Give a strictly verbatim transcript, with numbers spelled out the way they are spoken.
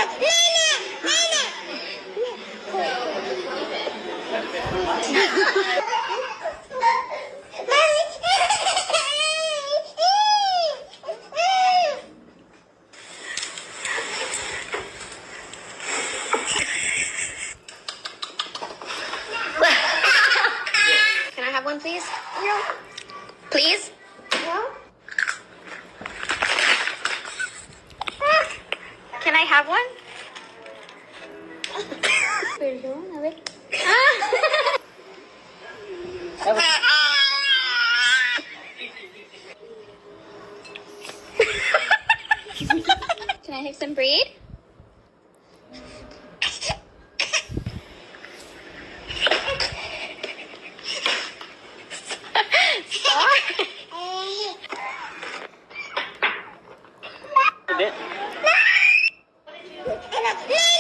Can I have one, please? No. Please? No. Can I have one? Perdón, a ver. Can I have some bread? A bit.